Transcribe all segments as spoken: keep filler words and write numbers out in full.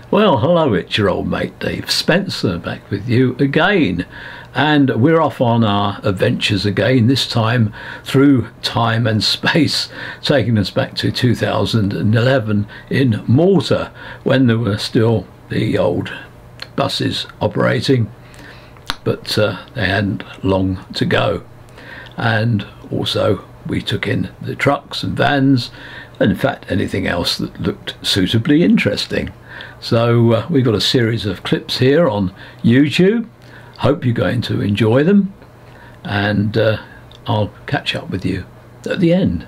Well, hello, it's your old mate Dave Spencer back with you again, and we're off on our adventures again, this time through time and space, taking us back to two thousand eleven in Malta, when there were still the old buses operating, but uh, they hadn't long to go. And also we took in the trucks and vans, and in fact anything else that looked suitably interesting. So uh, we've got a series of clips here on YouTube. Hope you're going to enjoy them, and uh, I'll catch up with you at the end.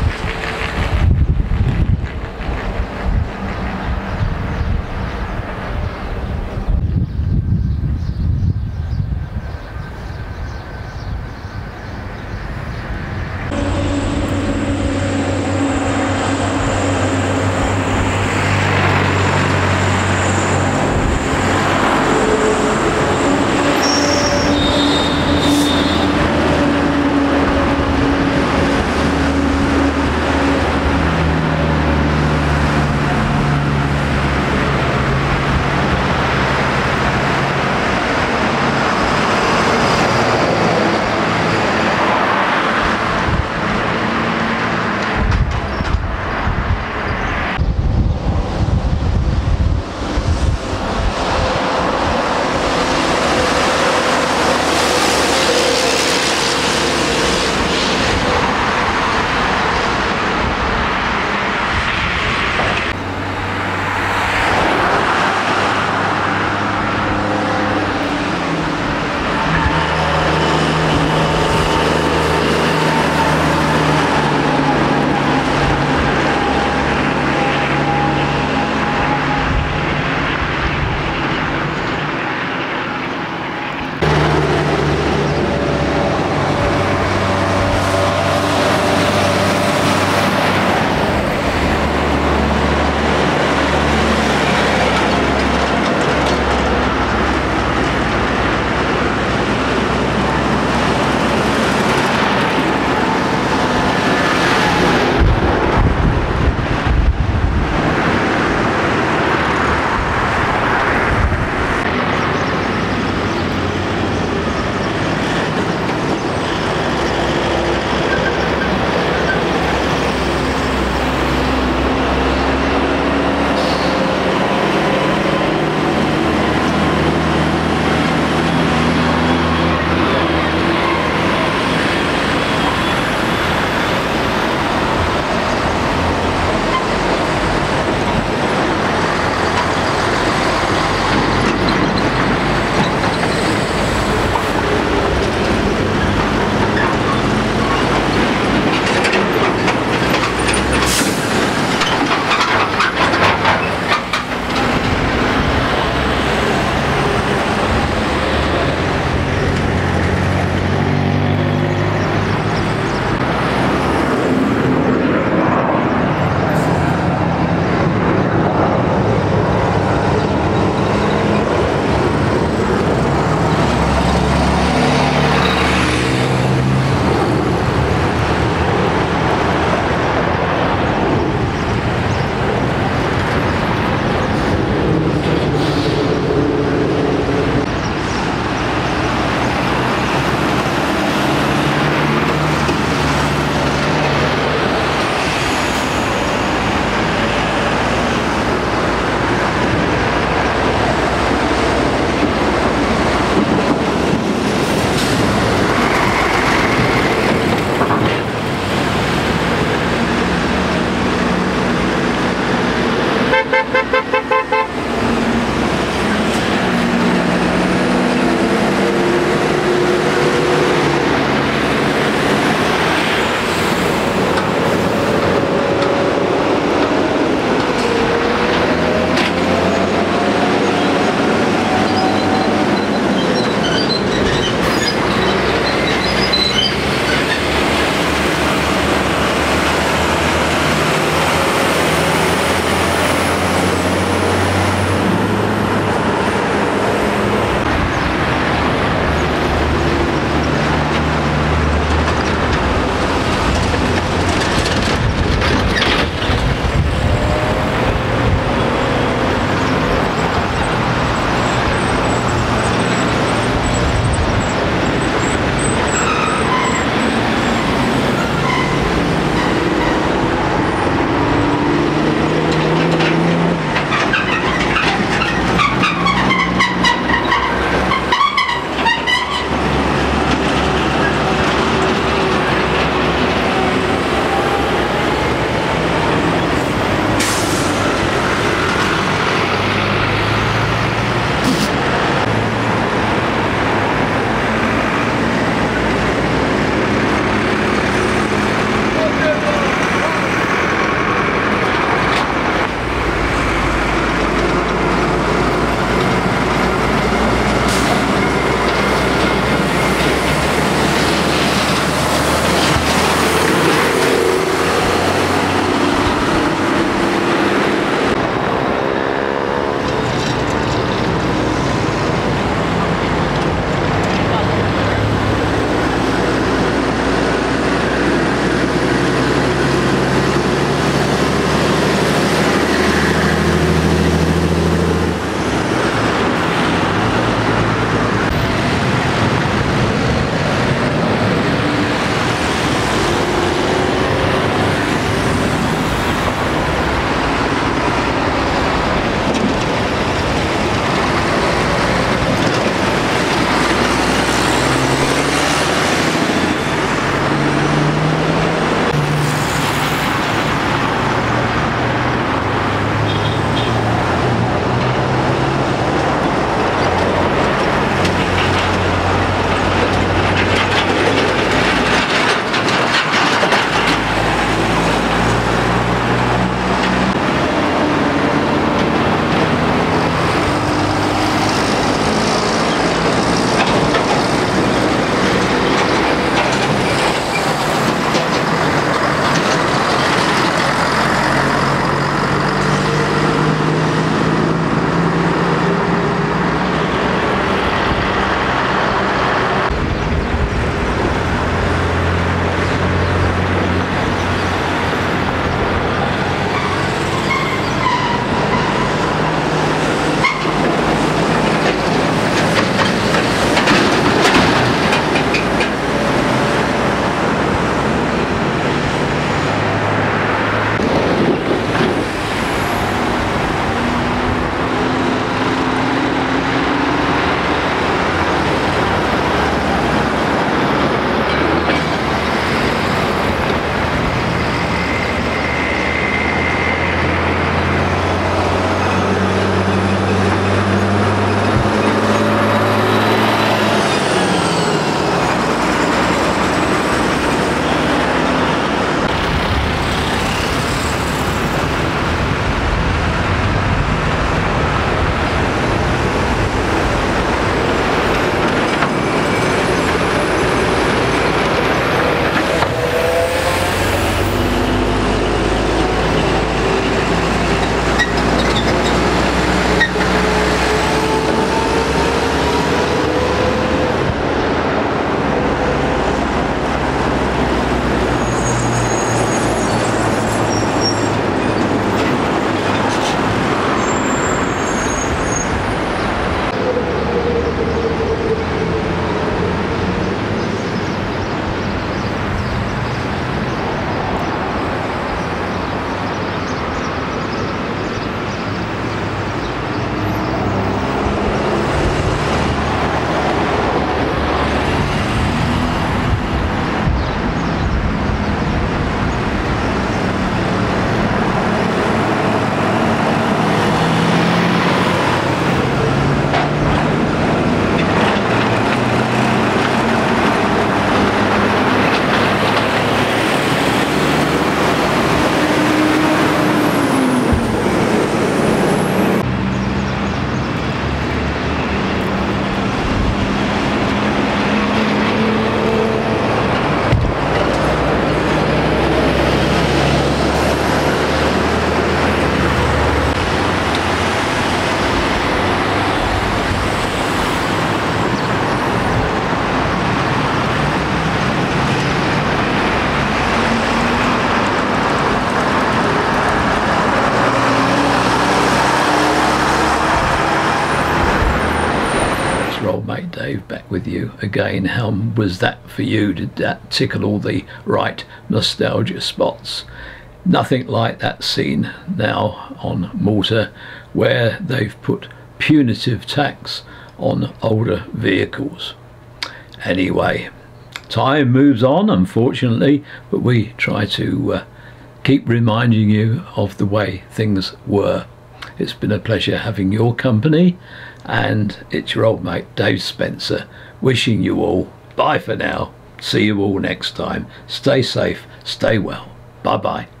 Dave back with you again. How was that for you? Did that tickle all the right nostalgia spots? Nothing like that scene now on Malta, where they've put punitive tax on older vehicles. Anyway, time moves on, unfortunately, but we try to uh, keep reminding you of the way things were. It's been a pleasure having your company, and it's your old mate Dave Spencer wishing you all bye for now. See you all next time. Stay safe, stay well. Bye bye.